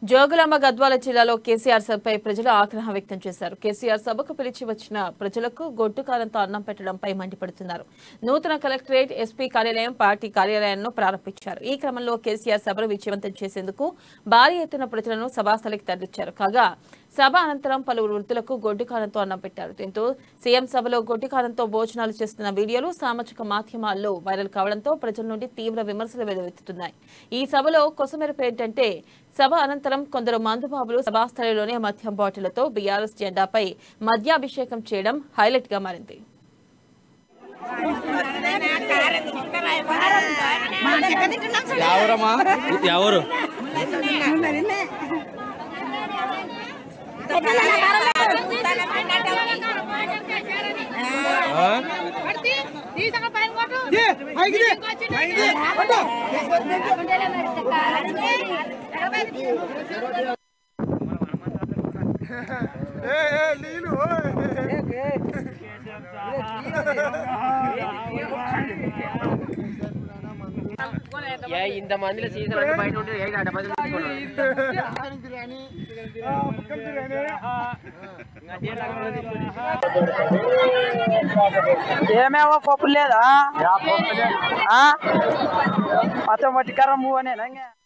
జోగులాంబ గద్వాల జిల్లాలో కేసీఆర్ సభపై ప్రజలు ఆగ్రహం వ్యక్తం చేశారు. కేసీఆర్ సభకు పిలిచి వచ్చిన ప్రజలకు గొడ్డు కాలంతో అన్నం పెట్టడంపై మండిపడుతున్నారు. నూతన కలెక్టరేట్, ఎస్పీ కార్యాలయం, పార్టీ కార్యాలయాలను ప్రారంభించారు. ఈ క్రమంలో కేసీఆర్ సభను విజయవంతం చేసేందుకు భారీ ఎత్తున ప్రజలను సభాస్థలికి తరలించారు. కాగా సభ అనంతరం పలువురు వృద్ధులకు గొడ్డు కాలంతో అన్నం పెట్టారు. దీంతో సీఎం సభలో గొడ్డు కాలంతో భోజనాలు చేస్తున్న వీడియోలు సామాజిక మాధ్యమాల్లో వైరల్ కావడంతో ప్రజల నుండి తీవ్ర విమర్శలు వెల్లువెత్తుతున్నాయి. ఈ సభలో కొసమెరుపు ఏంటంటే సభ అనంతరం కొందరు మందుబాబులు సభాస్థలిలోనే మద్యం బాటిళ్లతో బీఆర్ఎస్ జెండాపై మద్యాభిషేకం చేయడం హైలైట్ గా మారింది. ఇంత మందిలో సీజన్ అంటే బయట ఉంటే ఏమేమో పప్పు లేదా పచ్చ మట్టి కర్ర మూవ్ అనే